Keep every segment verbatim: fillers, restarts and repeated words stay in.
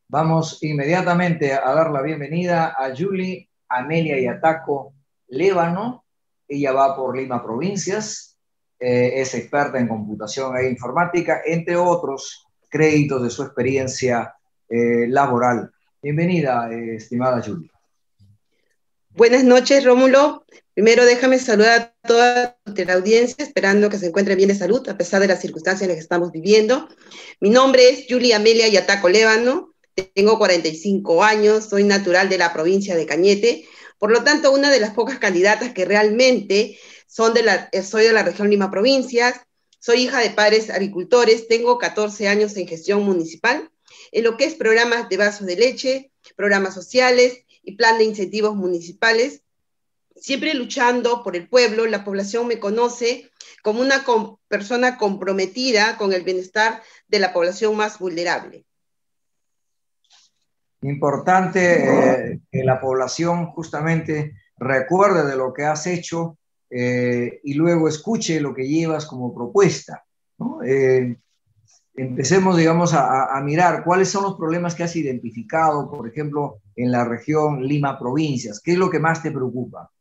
Vamos inmediatamente a dar la bienvenida a Julie Amelia Yataco Lévano. Ella va por Lima Provincias, eh, es experta en computación e informática, entre otros créditos de su experiencia eh, laboral. Bienvenida, eh, estimada Julie. Buenas noches, Rómulo. Primero déjame saludar a toda la audiencia, esperando que se encuentre bien de salud, a pesar de las circunstancias en las que estamos viviendo. Mi nombre es Julie Amelia Yataco Lévano, tengo cuarenta y cinco años, soy natural de la provincia de Cañete, por lo tanto, una de las pocas candidatas que realmente son de la, soy de la región Lima Provincias, soy hija de padres agricultores, tengo catorce años en gestión municipal, en lo que es programas de vasos de leche, programas sociales y plan de incentivos municipales, siempre luchando por el pueblo. La población me conoce como una com persona comprometida con el bienestar de la población más vulnerable. Importante eh, que la población justamente recuerde de lo que has hecho eh, y luego escuche lo que llevas como propuesta, ¿no? Eh, empecemos, digamos, a, a mirar cuáles son los problemas que has identificado, por ejemplo, en la región Lima Provincias. ¿Qué es lo que más te preocupa?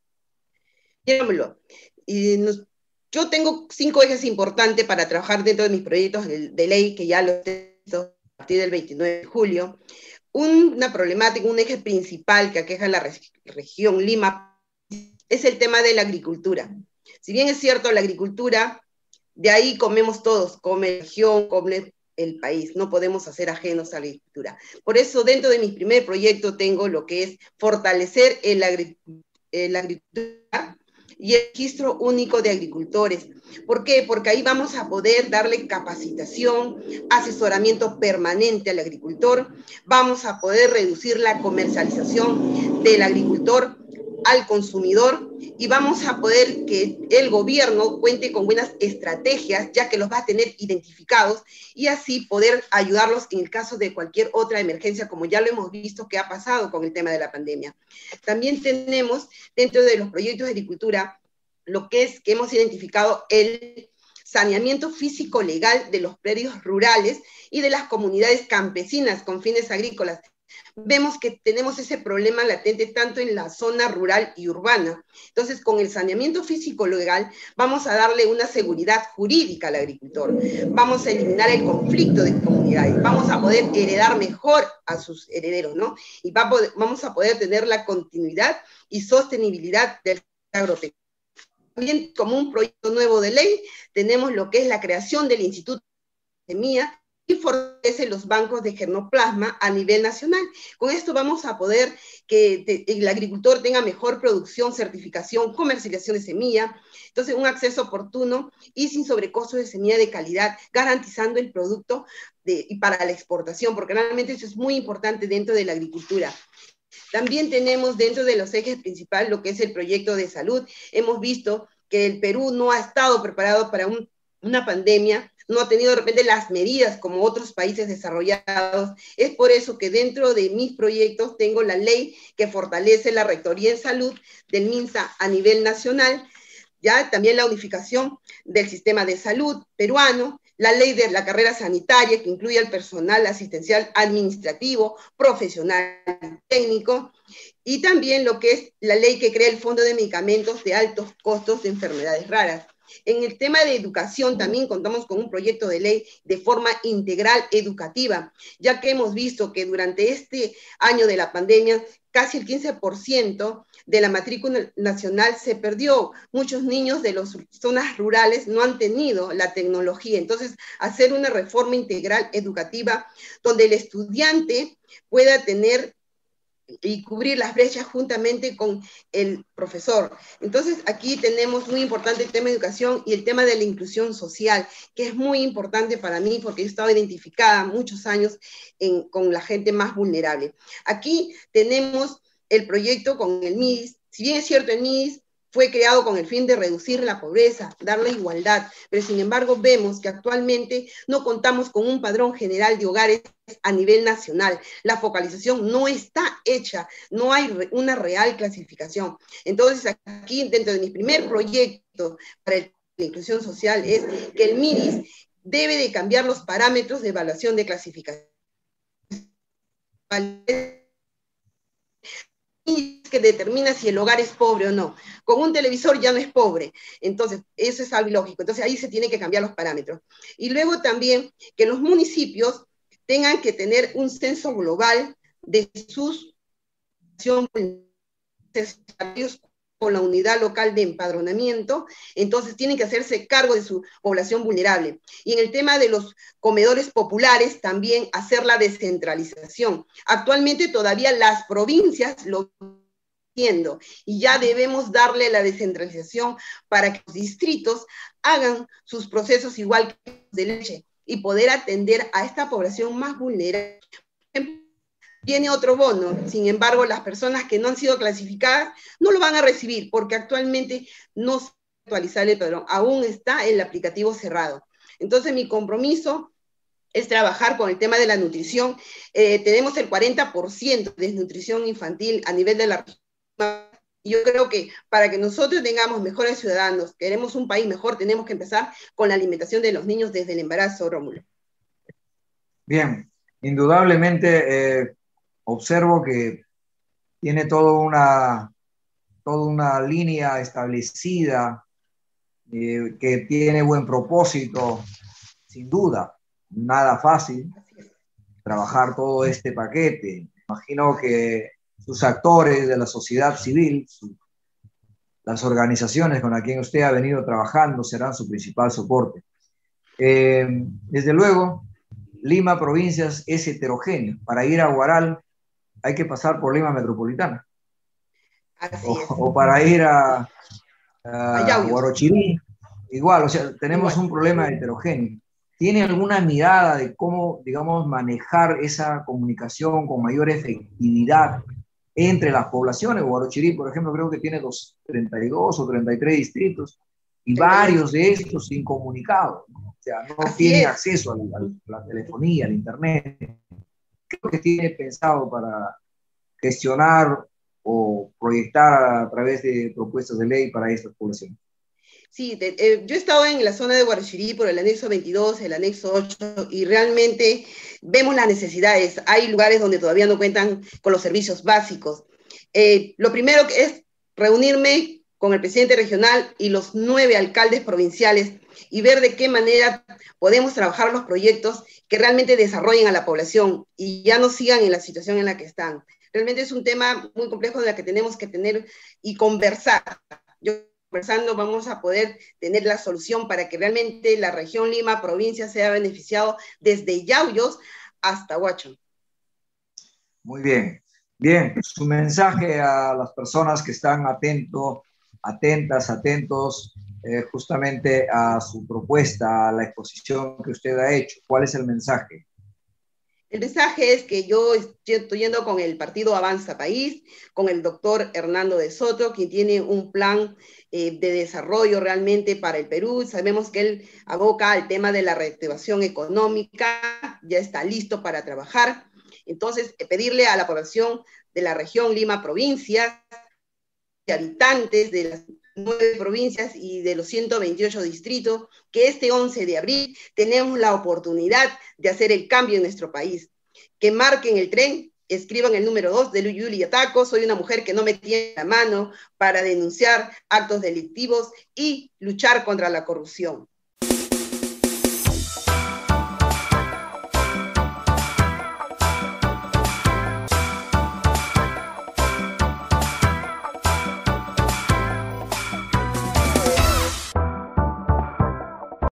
Llámalo. Y nos, yo tengo cinco ejes importantes para trabajar dentro de mis proyectos de, de ley, que ya los tengo a partir del veintinueve de julio. Una problemática, un eje principal que aqueja la región Lima es el tema de la agricultura. Si bien es cierto, la agricultura, de ahí comemos todos, come la región, come el país, no podemos hacer ajenos a la agricultura. Por eso, dentro de mi primer proyecto tengo lo que es fortalecer el agri la agricultura y el registro único de agricultores. ¿Por qué? Porque ahí vamos a poder darle capacitación, asesoramiento permanente al agricultor, vamos a poder reducir la comercialización del agricultor al consumidor y vamos a poder que el gobierno cuente con buenas estrategias, ya que los va a tener identificados, y así poder ayudarlos en el caso de cualquier otra emergencia, como ya lo hemos visto que ha pasado con el tema de la pandemia. También tenemos dentro de los proyectos de agricultura lo que es que hemos identificado el saneamiento físico legal de los predios rurales y de las comunidades campesinas con fines agrícolas. Vemos que tenemos ese problema latente tanto en la zona rural y urbana. Entonces, con el saneamiento físico legal, vamos a darle una seguridad jurídica al agricultor. Vamos a eliminar el conflicto de comunidades. Vamos a poder heredar mejor a sus herederos, ¿no? Y va a poder, vamos a poder tener la continuidad y sostenibilidad del agropecuario. También, como un proyecto nuevo de ley, tenemos lo que es la creación del Instituto de Semilla y fortalece los bancos de germoplasma a nivel nacional. Con esto vamos a poder que te, el agricultor tenga mejor producción, certificación, comercialización de semilla, entonces un acceso oportuno y sin sobrecosto de semilla de calidad, garantizando el producto de, y para la exportación, porque realmente eso es muy importante dentro de la agricultura. También tenemos dentro de los ejes principales lo que es el proyecto de salud. Hemos visto que el Perú no ha estado preparado para un, una pandemia, no ha tenido de repente las medidas como otros países desarrollados. Es por eso que dentro de mis proyectos tengo la ley que fortalece la Rectoría en Salud del MINSA a nivel nacional, ya también la unificación del sistema de salud peruano, la ley de la carrera sanitaria que incluye al personal asistencial administrativo, profesional, técnico, y también lo que es la ley que crea el Fondo de Medicamentos de Altos Costos de Enfermedades Raras. En el tema de educación también contamos con un proyecto de ley de forma integral educativa, ya que hemos visto que durante este año de la pandemia casi el quince por ciento de la matrícula nacional se perdió. Muchos niños de las zonas rurales no han tenido la tecnología. Entonces, hacer una reforma integral educativa donde el estudiante pueda tener y cubrir las brechas juntamente con el profesor. Entonces, aquí tenemos muy importante el tema de educación y el tema de la inclusión social, que es muy importante para mí porque he estado identificada muchos años en, con la gente más vulnerable. Aquí tenemos el proyecto con el M I D I S. Si bien es cierto, el M I D I S fue creado con el fin de reducir la pobreza, darle igualdad, pero sin embargo vemos que actualmente no contamos con un padrón general de hogares a nivel nacional. La focalización no está hecha, no hay una real clasificación. Entonces, aquí dentro de mi primer proyecto para la inclusión social es que el M I D I S debe de cambiar los parámetros de evaluación de clasificación. que determina si el hogar es pobre o no. Con un televisor ya no es pobre. Entonces, eso es algo ilógico. Entonces, ahí se tienen que cambiar los parámetros. Y luego también que los municipios tengan que tener un censo global de sus con la unidad local de empadronamiento, entonces tienen que hacerse cargo de su población vulnerable. Y en el tema de los comedores populares, también hacer la descentralización. Actualmente todavía las provincias lo están haciendo y ya debemos darle la descentralización para que los distritos hagan sus procesos igual que los de leche y poder atender a esta población más vulnerable. Viene otro bono, sin embargo, las personas que no han sido clasificadas no lo van a recibir porque actualmente no se puede actualizar el padrón, aún está el aplicativo cerrado. Entonces, mi compromiso es trabajar con el tema de la nutrición. Eh, tenemos el cuarenta por ciento de desnutrición infantil a nivel de la región. Yo creo que para que nosotros tengamos mejores ciudadanos, queremos un país mejor, tenemos que empezar con la alimentación de los niños desde el embarazo, Rómulo. Bien, indudablemente eh, observo que tiene toda una, toda una línea establecida, eh, que tiene buen propósito, sin duda, nada fácil trabajar todo este paquete. Imagino que sus actores de la sociedad civil, su, las organizaciones con las que usted ha venido trabajando serán su principal soporte. Eh, desde luego, Lima Provincias es heterogéneo. Para ir a Huaral hay que pasar por Lima Metropolitana. Así o, es. o para ir a, a Huarochirí, igual, o sea, tenemos igual un problema heterogéneo. ¿Tiene alguna mirada de cómo, digamos, manejar esa comunicación con mayor efectividad entre las poblaciones? Huarochirí, por ejemplo, creo que tiene los treinta y dos o treinta y tres distritos y varios de estos incomunicados, ¿no? O sea, no Así tienen es. acceso a la, a la telefonía, al internet. Creo que tiene pensado para gestionar o proyectar a través de propuestas de ley para estas poblaciones. Sí, de, eh, yo he estado en la zona de Huarochirí por el anexo veintidós, el anexo ocho, y realmente vemos las necesidades. Hay lugares donde todavía no cuentan con los servicios básicos. Eh, lo primero que es reunirme con el presidente regional y los nueve alcaldes provinciales y ver de qué manera podemos trabajar los proyectos que realmente desarrollen a la población y ya no sigan en la situación en la que están. Realmente es un tema muy complejo de la que tenemos que tener y conversar. Yo conversando vamos a poder tener la solución para que realmente la región Lima, provincia, sea beneficiado desde Yauyos hasta Huacho. Muy bien. Bien, su mensaje a las personas que están atentos, atentas, atentos eh, justamente a su propuesta, a la exposición que usted ha hecho. ¿Cuál es el mensaje? El mensaje es que yo estoy yendo con el partido Avanza País, con el doctor Hernando de Soto, quien tiene un plan eh, de desarrollo realmente para el Perú. Sabemos que él aboca al tema de la reactivación económica, ya está listo para trabajar. Entonces, eh, pedirle a la población de la región Lima Provincia, de habitantes de las nueve provincias y de los ciento veintiocho distritos, que este once de abril tenemos la oportunidad de hacer el cambio en nuestro país. Que marquen el tren, escriban el número dos de Yuli Yataco, soy una mujer que no me tiene la mano para denunciar actos delictivos y luchar contra la corrupción.